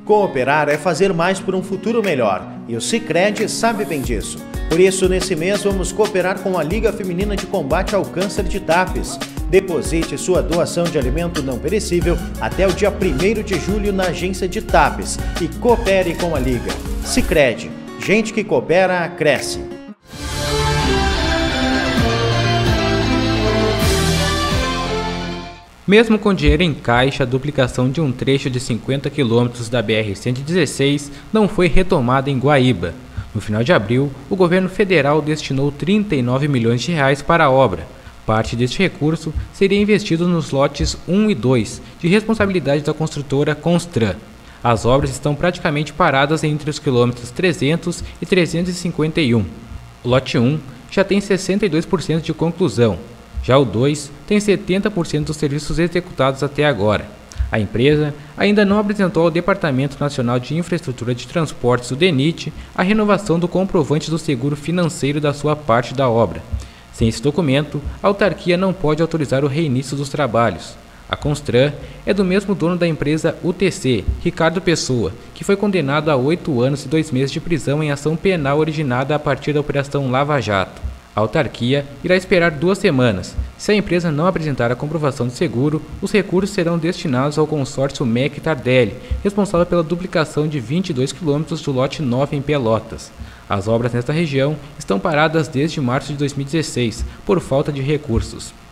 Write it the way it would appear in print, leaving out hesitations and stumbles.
Cooperar é fazer mais por um futuro melhor, e o Sicredi sabe bem disso. Por isso, nesse mês, vamos cooperar com a Liga Feminina de Combate ao Câncer de Tapes. Deposite sua doação de alimento não perecível até o dia 1º de julho na agência de Tapes e coopere com a Liga. Sicredi, gente que coopera, cresce. Mesmo com dinheiro em caixa, a duplicação de um trecho de 50 km da BR-116 não foi retomada em Guaíba. No final de abril, o governo federal destinou 39 milhões de reais para a obra. Parte deste recurso seria investido nos lotes 1 e 2, de responsabilidade da construtora Constran. As obras estão praticamente paradas entre os quilômetros 300 e 351. O lote 1 já tem 62% de conclusão. Já o 2 tem 70% dos serviços executados até agora. A empresa ainda não apresentou ao Departamento Nacional de Infraestrutura de Transportes, o DENIT, a renovação do comprovante do seguro financeiro da sua parte da obra. Sem esse documento, a autarquia não pode autorizar o reinício dos trabalhos. A Constran é do mesmo dono da empresa UTC, Ricardo Pessoa, que foi condenado a 8 anos e 2 meses de prisão em ação penal originada a partir da Operação Lava Jato. A autarquia irá esperar 2 semanas. Se a empresa não apresentar a comprovação de seguro, os recursos serão destinados ao consórcio MEC Tardelli, responsável pela duplicação de 22 km do lote 9 em Pelotas. As obras nesta região estão paradas desde março de 2016, por falta de recursos.